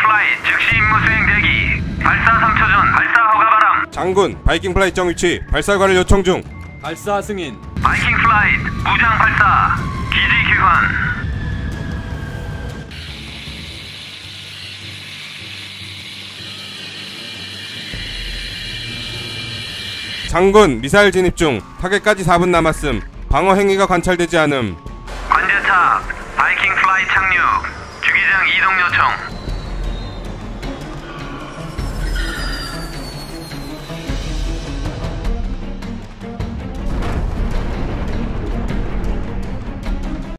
플라이 즉시 임무 수행 대기. 발사 3초 전 발사 허가 바람. 장군, 바이킹 플라이 정위치 발사관을 요청 중. 발사 승인. 바이킹 플라이 무장 발사. 기지 귀환. 장군, 미사일 진입 중. 타겟까지 4분 남았음. 방어 행위가 관찰되지 않음. 관제탑 바이킹 플라이 착륙. 주기장 이동 요청.